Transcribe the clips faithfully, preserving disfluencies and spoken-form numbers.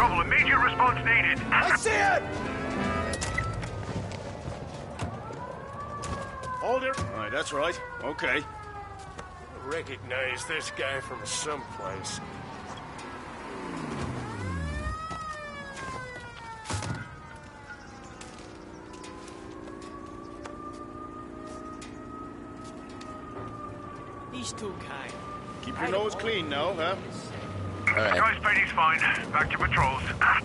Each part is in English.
trouble. Immediate response needed. I see it! Hold it. Right, that's right. Okay. I recognize this guy from someplace. He's too kind. Keep your nose clean now, huh? All right. Sky Spidey's fine. Back to patrols.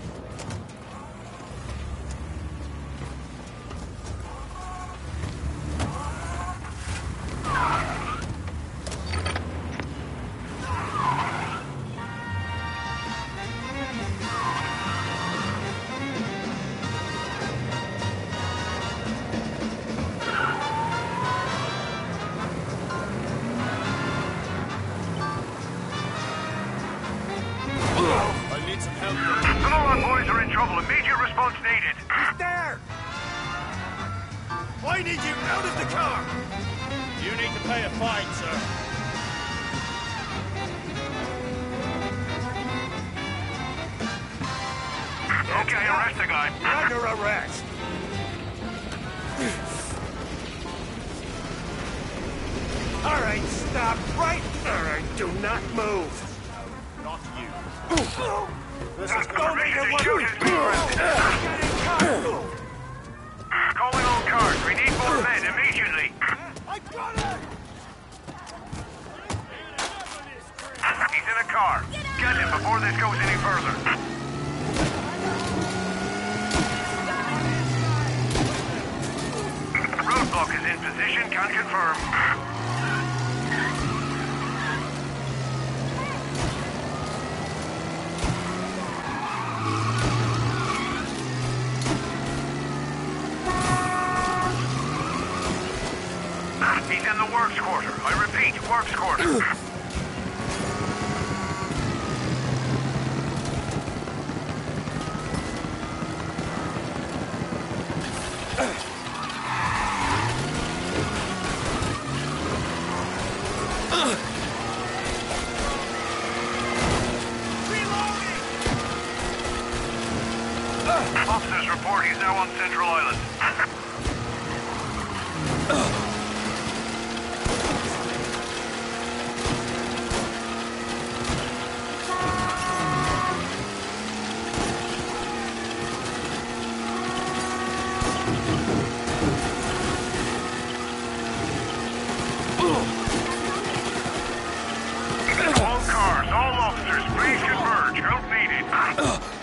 I need you out of the car! You need to pay a fine, sir. Okay, arrest the guy. Under arrest! All right, stop right there and do not move. Not you. This is going Permission to to one shoot has been granted. Get in car! Calling all cars. We need more men immediately. I got it! He's in a car. Get him before this goes any further. Roadblock is in position. Can confirm. He's in the works quarter. I repeat, works quarter. Officers report he's now on Central Island. All cars, all officers, please converge. Help needed.